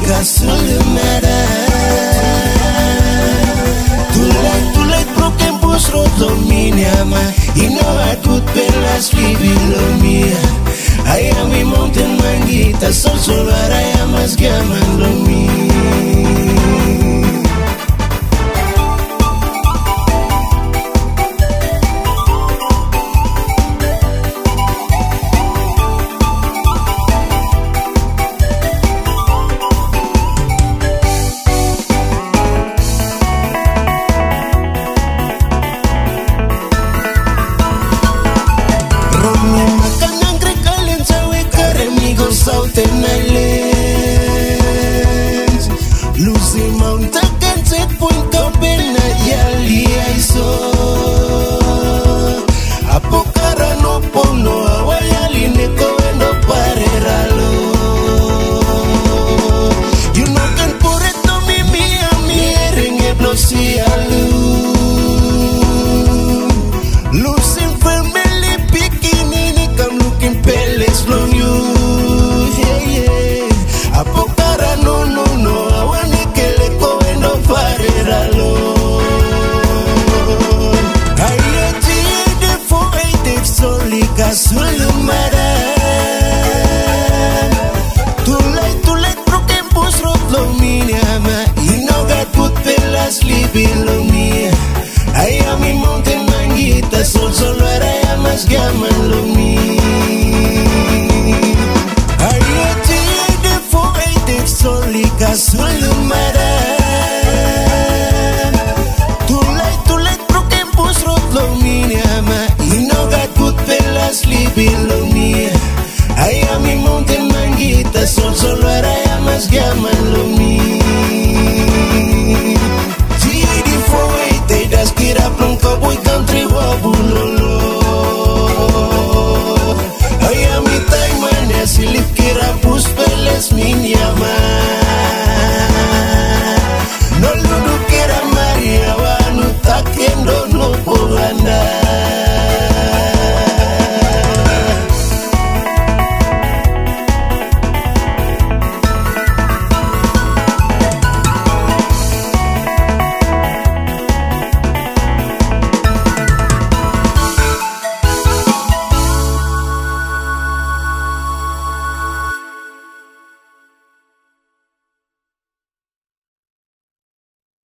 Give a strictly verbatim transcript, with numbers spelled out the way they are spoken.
solika sulumada. Tulai tulai broken bus rotominiama. Inoa tut pelas libilomia. Ayami mountain mangita sol sol arayamas gaman lomi. Southern Islands, Lucy Mountain can set point Kabena Yali I saw Apokara no pono Awayali neko eno pareralo. You know can put it to me me a me ring it no see alu. Lucy family bikini come looking palace long you. Apokara no no no awani kele ko endo pareralo. Ayati de fo eight solika sulumada. Tulai tulai broken bus road lominiama. Inoga tut pelas libilomia. Ayami mountain mangita sol sol arayamas gaman lomi. Solika sulumada. Tulai tulai broken bus road lominiama. Inoga tut pelas libilomia. Ayami mountain mangita sol sol arayamas gaman lomi. G D four eight das kira plong cowboy country wabulolo. Ayami taimane silip kira bus peles minyama.